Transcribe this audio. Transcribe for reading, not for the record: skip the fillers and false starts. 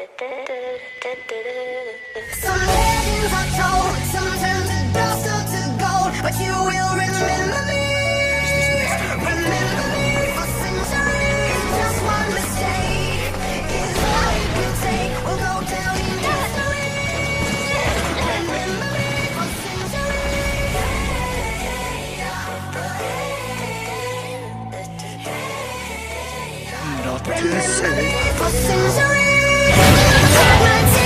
Some legends are told, some turn to dust or to gold, but you will remember me. Remember me for centuries. Just one mistake is all it will take. We'll go down in history. Remember me for centuries. Not to say. For centuries.